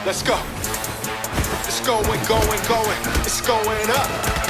Let's go. It's going, it's going up.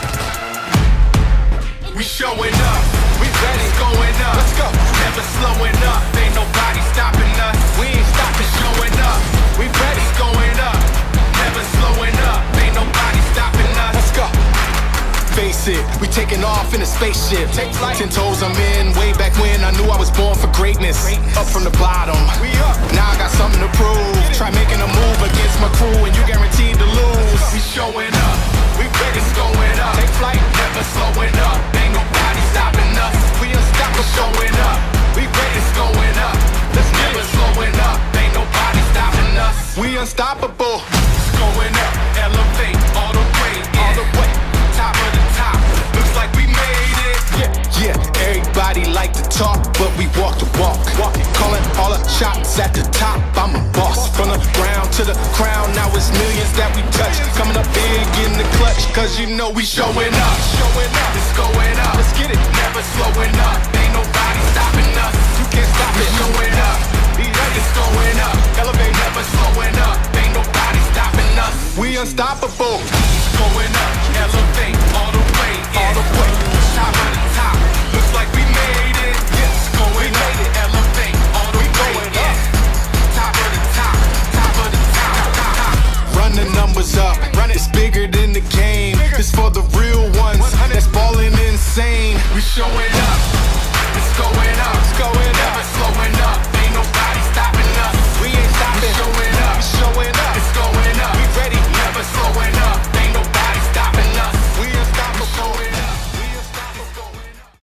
We showing up, we ready, it's going up. Let's go. Never slowing up, ain't nobody stopping us. We ain't stopping, showing up. We ready, it's going up. Never slowing up, ain't nobody stopping us. Let's go. Face it, we taking off in a spaceship. Take flight. 10 toes I'm in, way back when I knew I was born for greatness. Up from the bottom, we up. Now I got something to prove. Try making a move against my crew and you guaranteed to lose. We showing up, we ready, it's going up. Take flight, never slowing up. Ain't nobody stopping us. We unstoppable, showing up. We ready, it's going up. Let's never slowing up. Ain't nobody stopping us. We unstoppable. It's going up, elevate all the way, all the way. Top of the top, looks like we made it. Yeah, everybody like to talk, but we walk the walk. Calling all the shots at the top, I'm a boss. From the ground to the crown, now it's millions that we touch. Coming up big in the clutch, cause you know we showing up. It's going up, let's get it. Never slowing up, ain't nobody stopping us. You can't stop it, showing up. It's going up, elevate, never slowing up. Ain't nobody stopping us. We unstoppable. It's going up, elevate all the way, all the way. Top of the top, looks like we made it. It's going up, elevate all the way, yeah. Top of the top, top of the top. Run the numbers up, it's bigger than the game. It's for the real ones that's balling insane. We showing up.